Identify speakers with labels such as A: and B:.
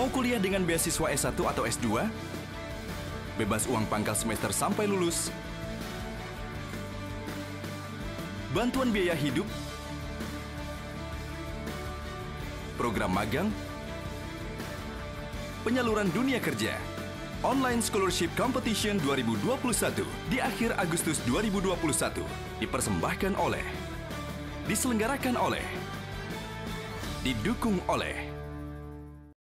A: Mau kuliah dengan beasiswa S1 atau S2? Bebas uang pangkal semester sampai lulus? Bantuan biaya hidup? Program magang? Penyaluran dunia kerja? Online Scholarship Competition 2021 di akhir Agustus 2021 dipersembahkan oleh, diselenggarakan oleh, didukung oleh